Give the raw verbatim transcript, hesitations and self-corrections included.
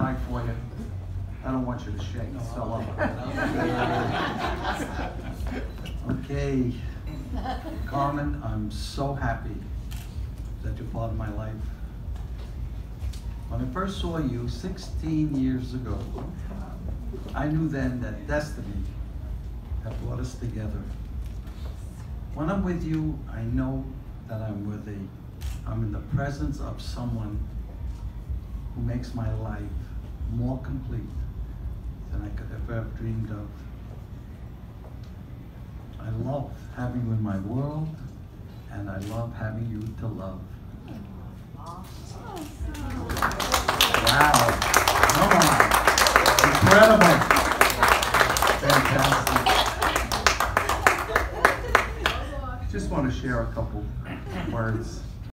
mic for you. I don't want you to shake. It's so up. Okay, Carmen, I'm so happy that you're part of my life. When I first saw you sixteen years ago, I knew then that destiny had brought us together. When I'm with you, I know that I'm with a, I'm in the presence of someone who makes my life more complete than I could ever have dreamed of. I love having you in my world, and I love having you to love. Wow, come on, incredible, fantastic. Just want to share a couple words.